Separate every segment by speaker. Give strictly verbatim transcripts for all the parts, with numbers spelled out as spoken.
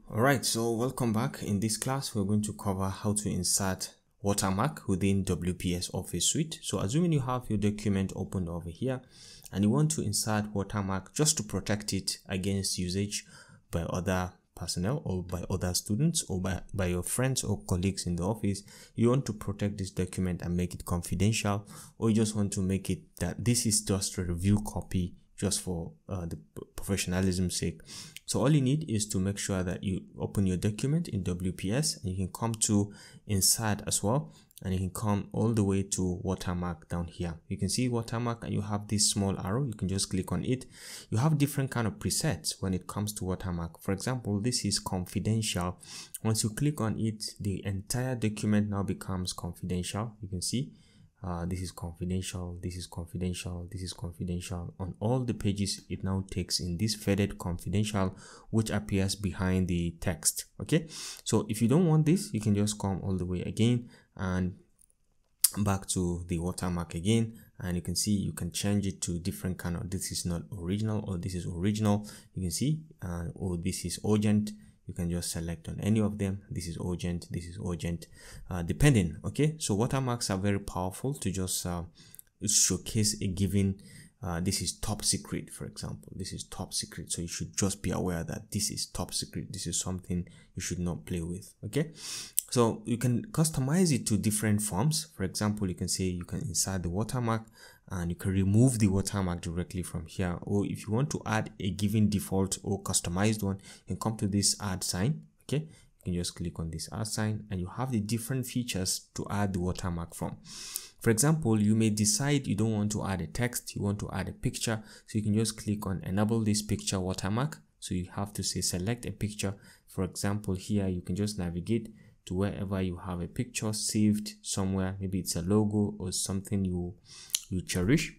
Speaker 1: Alright, so welcome back. In this class, we're going to cover how to insert watermark within W P S Office Suite. So assuming you have your document opened over here and you want to insert watermark just to protect it against usage by other personnel or by other students or by, by your friends or colleagues in the office, you want to protect this document and make it confidential, or you just want to make it that this is just a review copy just for uh, the professionalism's sake. So all you need is to make sure that you open your document in W P S and you can come to insert as well, and you can come all the way to watermark down here. You can see watermark and you have this small arrow. You can just click on it. You have different kind of presets when it comes to watermark. For example, this is confidential. Once you click on it, the entire document now becomes confidential. You can see Uh, this is confidential, this is confidential, this is confidential. On all the pages, it now takes in this faded confidential, which appears behind the text. Okay, so if you don't want this, you can just come all the way again and back to the watermark again, and you can see you can change it to different kind of, this is not original, or this is original. You can see, uh, or this is urgent. You can just select on any of them. This is urgent, this is urgent, uh, depending. Okay, so watermarks are very powerful to just uh, showcase a given, uh, this is top secret, for example. This is top secret, so you should just be aware that this is top secret. This is something you should not play with. Okay, so you can customize it to different forms. For example, you can say you can insert the watermark and you can remove the watermark directly from here, or if you want to add a given default or customized one, you can come to this add sign. Okay, you can just click on this add sign and you have the different features to add the watermark from. For example, you may decide you don't want to add a text, you want to add a picture, so you can just click on enable this picture watermark. So you have to say select a picture. For example, here you can just navigate to wherever you have a picture saved somewhere. Maybe it's a logo or something you you cherish.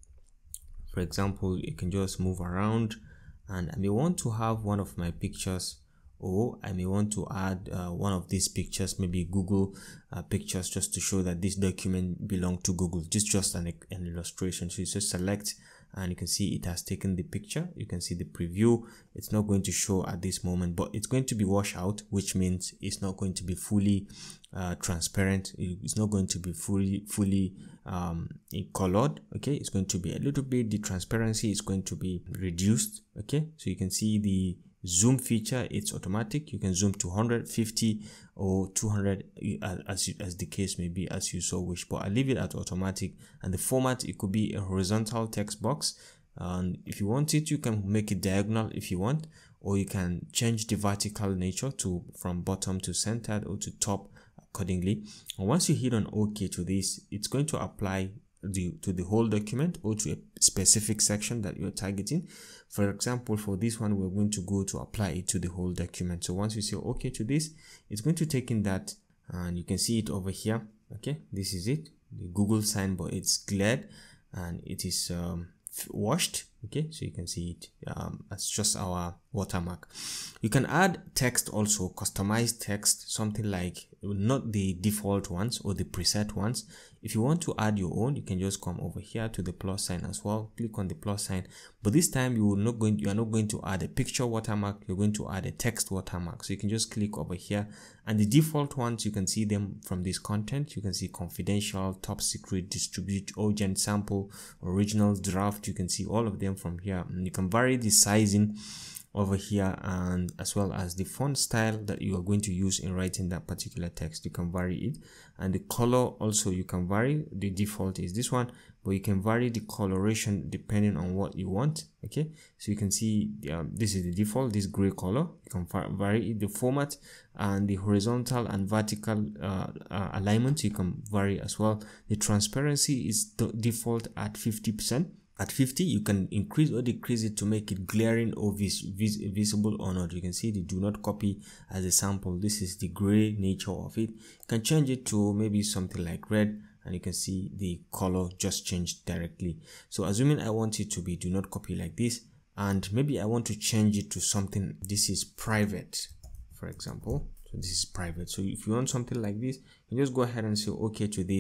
Speaker 1: For example, you can just move around, and I may want to have one of my pictures, or I may want to add uh, one of these pictures, maybe Google uh, pictures, just to show that this document belongs to Google. This is just an, an illustration. So you just select and you can see it has taken the picture. You can see the preview. It's not going to show at this moment, but it's going to be washed out, which means it's not going to be fully uh, transparent. It's not going to be fully fully um, colored. Okay, it's going to be a little bit, the transparency is going to be reduced. Okay, so you can see the zoom feature, it's automatic. You can zoom to one hundred fifty or two hundred as you, as the case may be, as you so wish, but I leave it at automatic. And the format, it could be a horizontal text box, and if you want it, you can make it diagonal if you want, or you can change the vertical nature to from bottom to centered or to top accordingly. And once you hit on OK to this, it's going to apply the to the whole document or to a specific section that you're targeting. For example, for this one, we're going to go to apply it to the whole document. So once you say OK to this, it's going to take in that, and you can see it over here. Okay, this is it, the Google sign, but it's cleared and it is um, washed. Okay, so you can see it um, as just our watermark. You can add text also, customized text, something like not the default ones or the preset ones. If you want to add your own, you can just come over here to the plus sign as well, click on the plus sign, but this time you will not going you are not going to add a picture watermark, you're going to add a text watermark. So you can just click over here, and the default ones, you can see them from this content. You can see confidential, top secret, distribute, urgent, sample, original, draft. You can see all of them from here, and you can vary the sizing over here, and as well as the font style that you are going to use in writing that particular text. You can vary it, and the color also you can vary. The default is this one, but you can vary the coloration depending on what you want. Okay, so you can see um, this is the default, this gray color. You can vary it. The format and the horizontal and vertical uh, uh, alignment you can vary as well. The transparency is the default at fifty percent. At fifty, you can increase or decrease it to make it glaring or vis vis visible or not. You can see the do not copy as a sample. This is the gray nature of it. You can change it to maybe something like red, and you can see the color just changed directly. So assuming I want it to be do not copy like this, and maybe I want to change it to something, this is private, for example. So this is private. So if you want something like this, you just go ahead and say OK to this,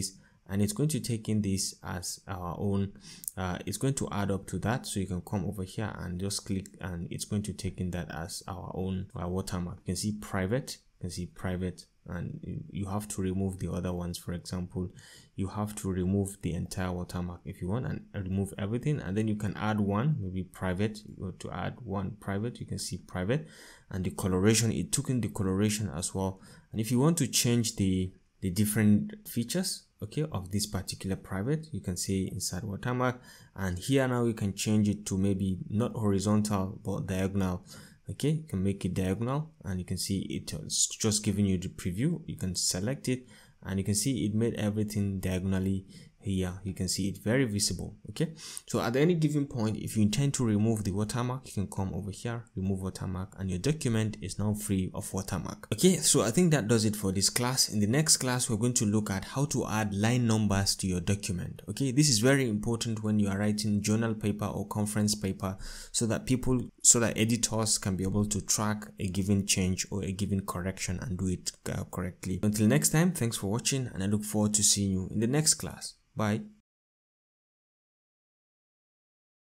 Speaker 1: and it's going to take in this as our own. Uh, it's going to add up to that, so you can come over here and just click, and it's going to take in that as our own our watermark. You can see private, you can see private, and you have to remove the other ones. For example, you have to remove the entire watermark if you want, and remove everything, and then you can add one, maybe private. You go to add one private, you can see private, and the coloration, it took in the coloration as well. And if you want to change the the different features, okay, of this particular private, you can say inside watermark, and here now you can change it to maybe not horizontal but diagonal. Okay, you can make it diagonal, and you can see it's just giving you the preview. You can select it, and you can see it made everything diagonally here. You can see it very visible. Okay, so at any given point, if you intend to remove the watermark, you can come over here, remove watermark, and your document is now free of watermark. Okay, so I think that does it for this class. In the next class, we're going to look at how to add line numbers to your document. Okay, this is very important when you are writing journal paper or conference paper, so that people so that editors can be able to track a given change or a given correction and do it uh, correctly. Until next time, thanks for watching, and I look forward to seeing you in the next class. Bye.